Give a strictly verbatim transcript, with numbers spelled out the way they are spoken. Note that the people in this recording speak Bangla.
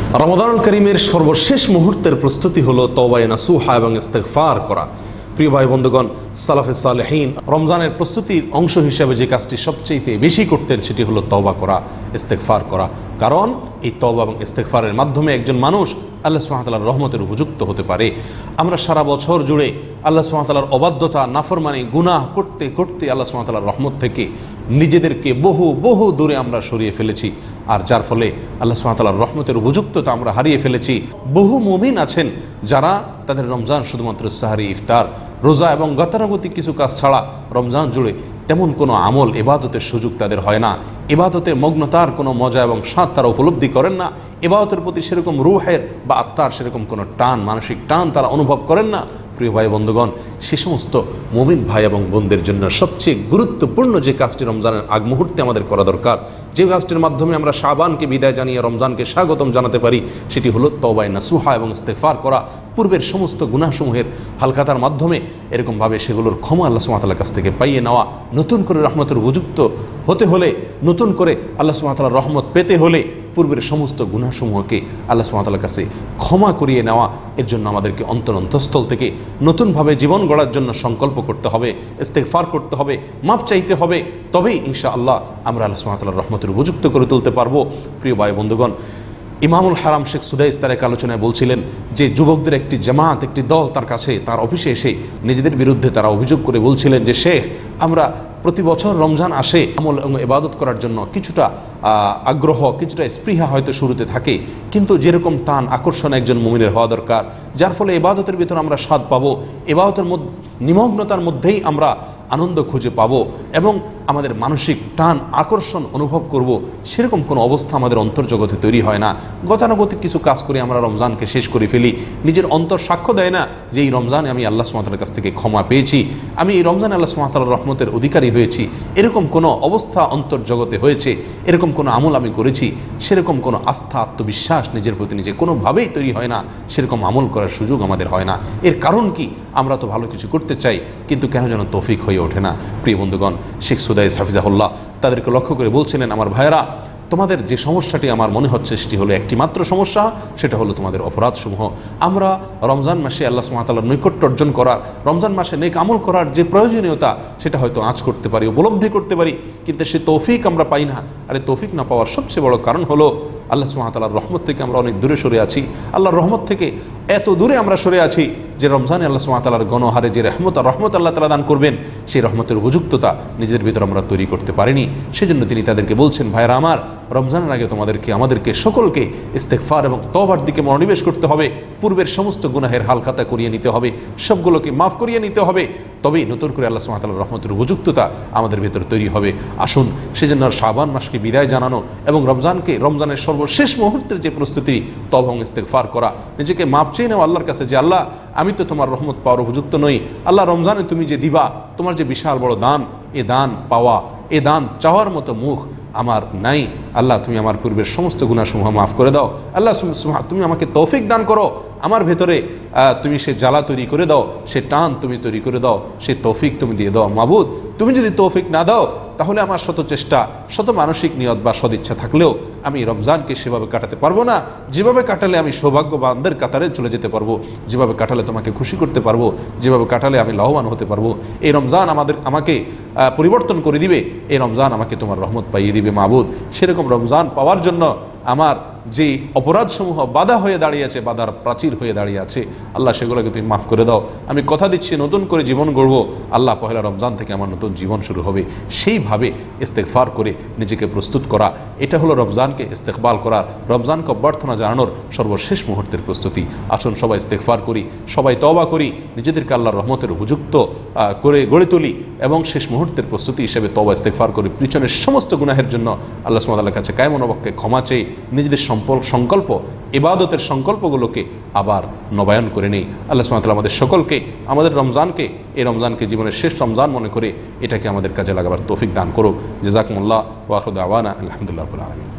রমাদানুল করিমের সর্বশেষ মুহূর্তের প্রস্তুতি হলো তওবা নাসুহা এবং ইস্তেগফার করা। প্রিয় ভাই বন্ধুগণ, সালাফে সালেহীন রমজানের প্রস্তুতির অংশ হিসেবে যে কাজটি সবচেয়ে বেশি করতেন সেটি হলো তওবা করা, ইস্তেগফার করা। কারণ এই তওবা এবং ইস্তেগফারের মাধ্যমে একজন মানুষ আল্লাহ সুবহানাহু ওয়া তাআলার রহমতের উপযুক্ত হতে পারে। আমরা সারা বছর জুড়ে আল্লাহ সুবহানাহু ওয়া তাআলার অবাধ্যতা, নাফরমানি, গুনাহ করতে করতে আল্লাহ সুবহানাহু ওয়া তাআলার রহমত থেকে নিজেদেরকে বহু বহু দূরে আমরা সরিয়ে ফেলেছি, আর যার ফলে আল্লাহ সুবহানাহু ওয়া তাআলার রহমতের উপযুক্ততা আমরা হারিয়ে ফেলেছি। বহু মুমিন আছেন যারা তাদের রমজান শুধুমাত্র সাহারি, ইফতার, রোজা এবং গতানুগতিক কিছু কাজ ছাড়া রমজান জুড়ে তেমন কোনো আমল, ইবাদতের সুযোগ তাদের হয় না। ইবাদতে মগ্নতার কোনো মজা এবং স্বাদ তারা উপলব্ধি করেন না। ইবাদতের প্রতি সেরকম রূহের বা আত্মার সেরকম কোনো টান, মানসিক টান তারা অনুভব করেন না। প্রিয় ভাই বন্ধুগণ, সে সমস্ত মুমিন ভাই এবং বোনদের জন্য সবচেয়ে গুরুত্বপূর্ণ যে কাজটি রমজানের আগ মুহূর্তে আমাদের করা দরকার, যে কাজটির মাধ্যমে আমরা শাবানকে বিদায় জানিয়ে রমজানকে স্বাগতম জানাতে পারি, সেটি হলো তওবা নাসুহা এবং ইস্তেগফার করা। পূর্বের সমস্ত গুনাহসমূহের হালখাতার মাধ্যমে এরকমভাবে সেগুলোর ক্ষমা আল্লাহ সুবহানাহু ওয়া তাআলার কাছ থেকে পাইয়ে নেওয়া। নতুন করে রহমতের উপযুক্ত হতে হলে, নতুন করে আল্লাহ সুবহানাহু ওয়া তাআলার রহমত পেতে হলে পূর্বের সমস্ত গুনাহসমূহকে আল্লাহ সুবহানাহু ওয়া তাআলার কাছে ক্ষমা করিয়ে নেওয়া। এর জন্য আমাদেরকে অন্তর অন্তঃস্থল থেকে নতুনভাবে জীবন গড়ার জন্য সংকল্প করতে হবে, ইস্তেগফার করতে হবে, মাপ চাইতে হবে। তবেই ইনশাআল্লাহ আমরা আল্লাহ সুবহানাহু ওয়া তাআলার রহমতের উপযুক্ত করে তুলতে পারবো। প্রিয় ভাই বন্ধুগণ, ইমামুল হারাম শেখ সুদাইস তার এক আলোচনায় বলছিলেন যে যুবকদের একটি জামাত, একটি দল তার কাছে, তার অফিসে এসে নিজেদের বিরুদ্ধে তারা অভিযোগ করে বলছিলেন যে শেখ, আমরা প্রতি বছর রমজান আসে আমল এবং ইবাদত করার জন্য কিছুটা আগ্রহ, কিছুটা স্পৃহা হয়তো শুরুতে থাকে, কিন্তু যেরকম টান, আকর্ষণ একজন মুমিনের হওয়া দরকার, যার ফলে ইবাদতের ভিতর আমরা স্বাদ পাবো, ইবাদতের মধ্যে নিমগ্নতার মধ্যেই আমরা আনন্দ খুঁজে পাবো এবং আমাদের মানসিক টান, আকর্ষণ অনুভব করব, সেরকম কোনো অবস্থা আমাদের অন্তর্জগতে তৈরি হয় না। গতানুগতিক কিছু কাজ করে আমরা রমজানকে শেষ করে ফেলি। নিজের অন্তর সাক্ষ্য দেয় না যে এই রমজানে আমি আল্লাহ সুবহানাহু ওয়া তাআলার কাছ থেকে ক্ষমা পেয়েছি, আমি এই রমজানে আল্লাহ সুবহানাহু ওয়া তাআলার রহমতের অধিকারী হয়েছি। এরকম কোনো অবস্থা অন্তর্জগতে হয়েছে, এরকম কোনো আমল আমি করেছি, সেরকম কোনো আস্থা, আত্মবিশ্বাস নিজের প্রতি নিজে কোনোভাবেই তৈরি হয় না, সেরকম আমল করার সুযোগ আমাদের হয় না। এর কারণ কি? আমরা তো ভালো কিছু করতে চাই, কিন্তু কেন যেন তৌফিক হয়ে ওঠে না। প্রিয় বন্ধুগণ, শেখ সুদাইস হাফিজাহুল্লাহ তাদেরকে লক্ষ্য করে বলছিলেন, আমার ভাইয়েরা, তোমাদের যে সমস্যাটি আমার মনে হচ্ছে সেটি হলো একটি মাত্র সমস্যা, সেটা হলো তোমাদের অপরাধসমূহ। আমরা রমজান মাসে আল্লাহ সুবহানাহু ওয়া তাআলার নৈকট্য অর্জন করার, রমজান মাসে নেক আমল করার যে প্রয়োজনীয়তা, সেটা হয়তো আঁচ করতে পারি, উপলব্ধি করতে পারি, কিন্তু সে তৌফিক আমরা পাই না। আর এই তৌফিক না পাওয়ার সবচেয়ে বড় কারণ হলো আল্লাহ সুবহানাহু ওয়া তাআলার রহমত থেকে আমরা অনেক দূরে সরে আছি। আল্লাহর রহমত থেকে এত দূরে আমরা সরে আছি যে রমজানে আল্লাহ সুবহানাহু ওয়া তাআলার গণহারে যে রহমত আর রহমত আল্লাহ তাআলা দান করবেন, সেই রহমতের উপযুক্ততা নিজেদের ভিতর আমরা তৈরি করতে পারিনি। সেজন্য তিনি তাদেরকে বলছেন, ভাইরা আমার, রমজানের আগে তোমাদেরকে, আমাদেরকে সকলকে ইস্তেগফার এবং তওবার দিকে মনোনিবেশ করতে হবে। পূর্বের সমস্ত গুনাহের হালখাতা করিয়ে নিতে হবে, সবগুলোকে মাফ করিয়ে নিতে হবে। তবেই নতুন করে আল্লাহ সুবহানাহু ওয়া তাআলার রহমতের উপযুক্ততা আমাদের ভিতর তৈরি হবে। আসুন সেজন্য শাবান মাসকে বিদায় জানানো এবং রমজানকে, রমজানের সর্বশেষ মুহূর্তের যে প্রস্তুতি, তওবা এবং ইস্তেগফার করা, নিজেকে মাপ চেয়ে নেওয়া আল্লাহর কাছে যে আল্লাহ, আমি তো তোমার রহমত পাওয়ার উপযুক্ত নই। আল্লাহ, রমজানে তুমি যে দিবা, তোমার যে বিশাল বড় দান, এ দান পাওয়া, এ দান চাওয়ার মতো মুখ আমার নাই। আল্লাহ, তুমি আমার পূর্বের সমস্ত গুনাহসমূহ মাফ করে দাও। আল্লাহ, তুমি আমাকে তৌফিক দান করো, আমার ভেতরে তুমি সে জ্বালা তৈরি করে দাও, সে টান তুমি তৈরি করে দাও, সে তৌফিক তুমি দিয়ে দাও। মাবুদ, তুমি যদি তৌফিক না দাও, তাহলে আমার শত চেষ্টা, শত মানসিক নিয়ত বা সদিচ্ছা থাকলেও আমি রমজানকে সেভাবে কাটাতে পারবো না, যেভাবে কাটালে আমি সৌভাগ্যবানদের কাতারে চলে যেতে পারবো, যেভাবে কাটালে তোমাকে খুশি করতে পারবো, যেভাবে কাটালে আমি লাভবান হতে পারবো। এই রমজান আমাদের আমাকে পরিবর্তন করে দিবে, এই রমজান আমাকে তোমার রহমত পাইয়ে দিবে। মাবুদ, সেরকম রমজান পাওয়ার জন্য আমার যে অপরাধসমূহ বাধা হয়ে দাঁড়িয়ে আছে, বাধার প্রাচীর হয়ে দাঁড়িয়ে আছে, আল্লাহ সেগুলোকে তুমি মাফ করে দাও। আমি কথা দিচ্ছি নতুন করে জীবন গড়ব। আল্লাহ, পহেলা রমজান থেকে আমার নতুন জীবন শুরু হবে। সেইভাবে ইস্তেগফার করে নিজেকে প্রস্তুত করা, এটা হলো রমজানকে ইস্তেকবাল করার, রমজানকে অভ্যর্থনা জানানোর সর্বশেষ মুহূর্তের প্রস্তুতি। আসুন সবাই ইস্তেগফার করি, সবাই তওবা করি, নিজেদেরকে আল্লাহর রহমতের উপযুক্ত করে গড়ে তুলি এবং শেষ মুহূর্তের প্রস্তুতি হিসেবে তওবা ইস্তেগফার করি। পিছনের সমস্ত গুনাহের জন্য আল্লাহ সুবহানাহু ওয়া তাআলার কাছে কায়মন অবক্ষে ক্ষমা চেয়ে নিজেদের সংকল্প, ইবাদতের সংকল্পগুলোকে আবার নবায়ন করে নেই। আল্লাহ সুবহানাহু ওয়া তাআলা আমাদের সকলকে, আমাদের রমজানকে, এই রমজানকে জীবনের শেষ রমজান মনে করে এটাকে আমাদের কাজে লাগাবার তৌফিক দান করুক। জাযাকুমুল্লাহ ওয়া আখিরু দাওয়ানা আলহামদুলিল্লাহি রাব্বিল আলামিন।